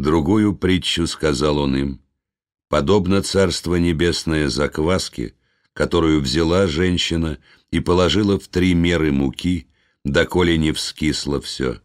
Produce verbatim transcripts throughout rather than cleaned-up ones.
Другую притчу сказал он им: «Подобно Царство Небесное закваске, которую взяла женщина и положила в три меры муки, доколе не вскисло все».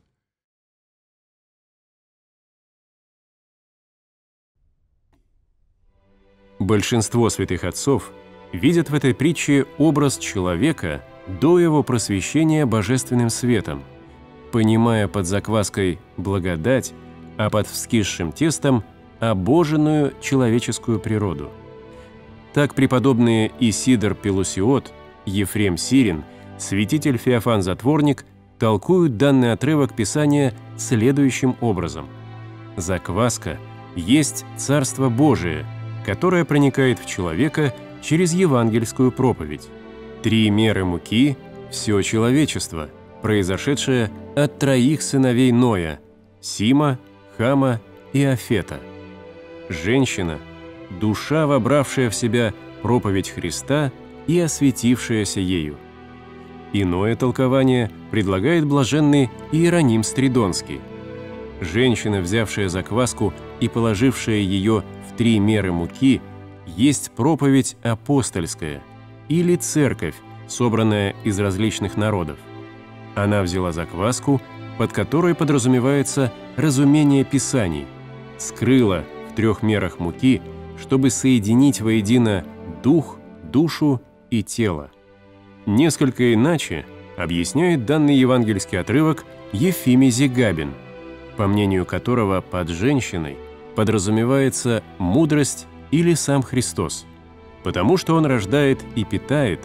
Большинство святых отцов видят в этой притче образ человека до его просвещения божественным светом, понимая под закваской благодать, а под вскисшим тестом обоженную человеческую природу. Так преподобные Исидор Пелусиот, Ефрем Сирин, святитель Феофан Затворник толкуют данный отрывок Писания следующим образом. Закваска есть Царство Божие, которое проникает в человека через евангельскую проповедь. Три меры муки – все человечество, произошедшее от троих сыновей Ноя – Сима, Хама и Афета. Женщина – душа, вобравшая в себя проповедь Христа и осветившаяся ею. Иное толкование предлагает блаженный Иероним Стридонский. Женщина, взявшая закваску и положившая ее в три меры муки, есть проповедь апостольская или церковь, собранная из различных народов. Она взяла закваску, под которой подразумевается разумение Писаний, скрыла в трех мерах муки, чтобы соединить воедино дух, душу и тело. Несколько иначе объясняет данный евангельский отрывок Ефимий Зигабин, по мнению которого под женщиной подразумевается мудрость или сам Христос, потому что Он рождает и питает.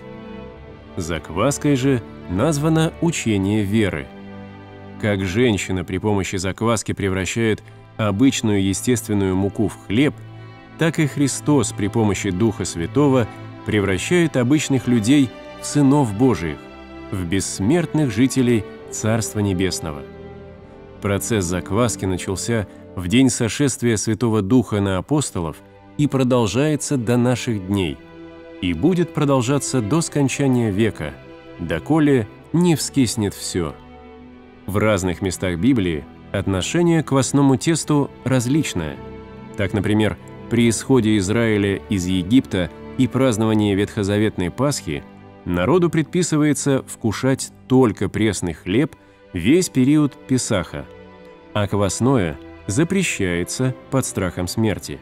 Закваской же названо учение веры. Как женщина при помощи закваски превращает обычную естественную муку в хлеб, так и Христос при помощи Духа Святого превращает обычных людей в сынов Божиих, в бессмертных жителей Царства Небесного. Процесс закваски начался в день сошествия Святого Духа на апостолов и продолжается до наших дней, и будет продолжаться до скончания века, доколе не вскиснет все. В разных местах Библии отношение к квасному тесту различное. Так, например, при исходе Израиля из Египта и праздновании Ветхозаветной Пасхи народу предписывается вкушать только пресный хлеб весь период Песаха, а квасное запрещается под страхом смерти.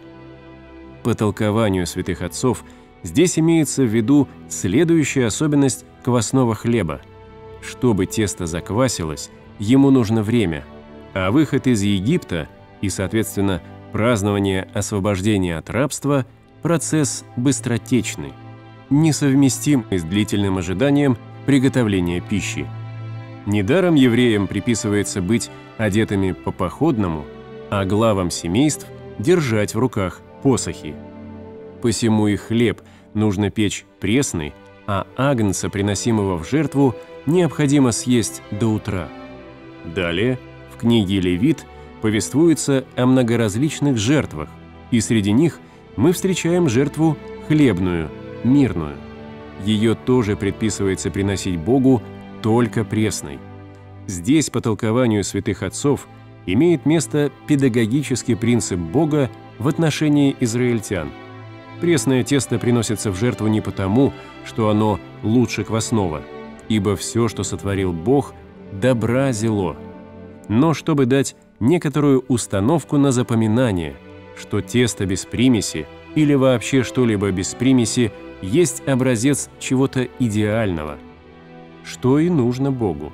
По толкованию святых отцов здесь имеется в виду следующая особенность квасного хлеба. Чтобы тесто заквасилось, ему нужно время, а выход из Египта и, соответственно, празднование освобождения от рабства – процесс быстротечный, несовместим с длительным ожиданием приготовления пищи. Недаром евреям приписывается быть одетыми по-походному, а главам семейств держать в руках посохи. Посему и хлеб нужно печь пресный, а агнца, приносимого в жертву, необходимо съесть до утра. Далее в книге Левит повествуется о многоразличных жертвах, и среди них мы встречаем жертву хлебную, мирную. Ее тоже предписывается приносить Богу только пресной. Здесь, по толкованию святых отцов, имеет место педагогический принцип Бога в отношении израильтян. Пресное тесто приносится в жертву не потому, что оно лучше квасного, ибо все, что сотворил Бог, добра зело, но чтобы дать некоторую установку на запоминание, что тесто без примеси или вообще что-либо без примеси есть образец чего-то идеального, что и нужно Богу.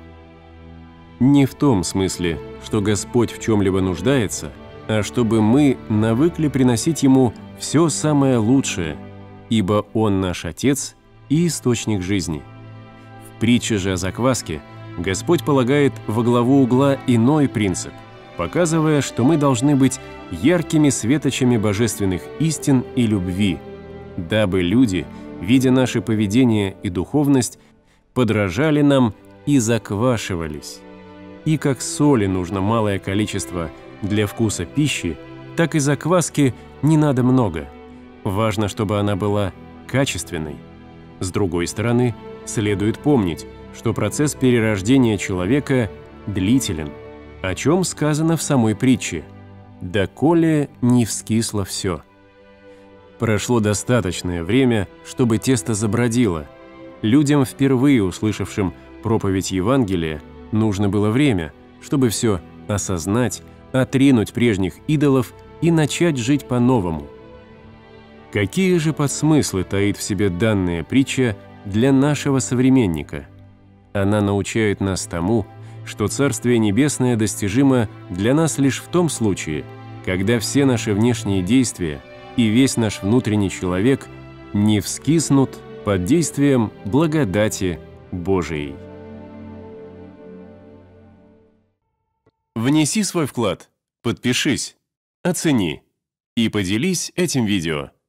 Не в том смысле, что Господь в чем-либо нуждается, а чтобы мы навыкли приносить Ему все самое лучшее, ибо Он наш Отец и источник жизни. В притче же о закваске Господь полагает во главу угла иной принцип, показывая, что мы должны быть яркими светочами божественных истин и любви, дабы люди, видя наше поведение и духовность, подражали нам и заквашивались. И как соли нужно малое количество для вкуса пищи, так и закваски не надо много. Важно, чтобы она была качественной. С другой стороны, следует помнить, что процесс перерождения человека длителен, о чем сказано в самой притче. доколе не вскисло все. Прошло достаточное время, чтобы тесто забродило. Людям, впервые услышавшим проповедь Евангелия, нужно было время, чтобы все осознать, отринуть прежних идолов и начать жить по-новому. Какие же подсмыслы таит в себе данная притча для нашего современника? Она научает нас тому, что Царствие Небесное достижимо для нас лишь в том случае, когда все наши внешние действия и весь наш внутренний человек не вскиснут под действием благодати Божией. Внеси свой вклад, подпишись, оцени и поделись этим видео.